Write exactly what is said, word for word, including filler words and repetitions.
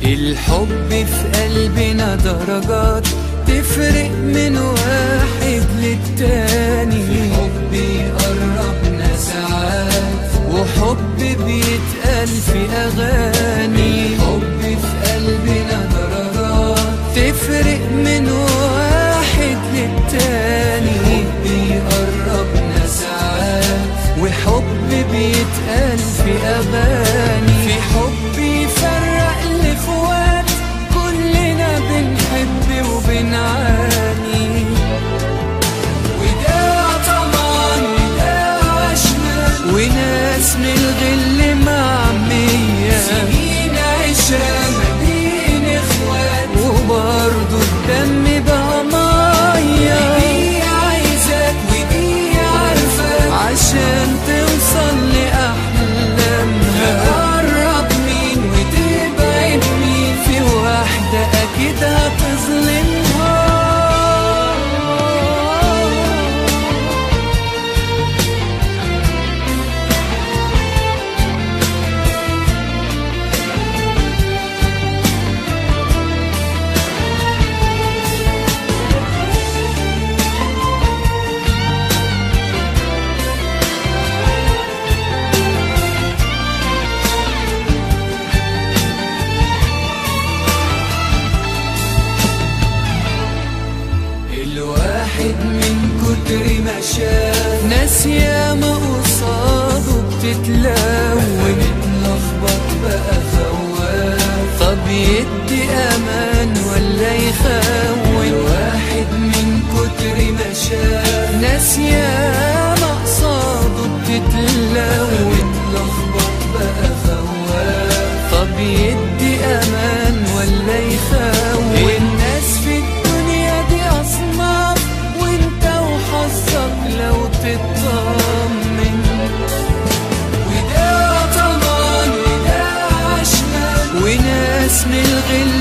الحب في قلبنا درجات تفرق من واحد للتاني. حب يقربنا ساعات وحب بيتقال في أغاني. حب في قلبنا درجات تفرق من واحد للتاني. حب يقربنا ساعات وحب بيتقال في أغاني. في حب يفرق لإخوات كلنا بنحب وبنعاني. وده طمان وده عشمان وناس من الغل معمية. سنين عشرة ما بين إخوات وبرضه الدم بقى مية. دي عايزاك ودي عارفاك عشان توصل لأحلامها. تقرب مين وتبعد مين في واحدة أكيد هتظلمها. الواحد من كتر ما شاف ناس ياما قصاده بتتلون. اتلخبط بقى خواف، طب يدي امان ولا يخون. الواحد من كتر ما شاف ناس ياما قصاده بتتلون. اتلخبط بقى خواف، طب يدي امان ولا يخون. الناس في الدنيا دي اصناف وانت وحظك لو تطمن. وده طمان وده عشمان وناس من الغل